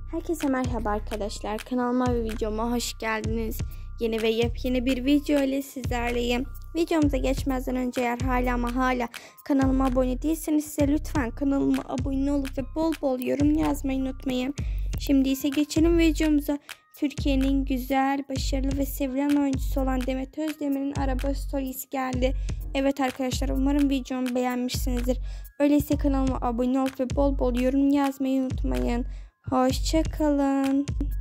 Herkese merhaba arkadaşlar. Kanalıma ve videoma hoş geldiniz. Yeni ve yepyeni bir video ile sizlerleyim. Videomuza geçmeden önce eğer hala kanalıma abone değilseniz ise lütfen kanalıma abone olup ve bol bol yorum yazmayı unutmayın. Şimdi ise geçelim videomuza. Türkiye'nin güzel, başarılı ve sevilen oyuncusu olan Demet Özdemir'in araba storiesi geldi. Evet arkadaşlar, umarım videomu beğenmişsinizdir. Öyleyse kanalıma abone olup ve bol bol yorum yazmayı unutmayın. Hoşça kalın.